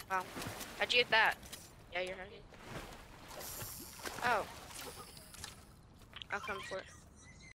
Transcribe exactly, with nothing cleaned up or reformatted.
Wow. How'd you get that? Yeah, you're hiding. Oh. I'll come for it.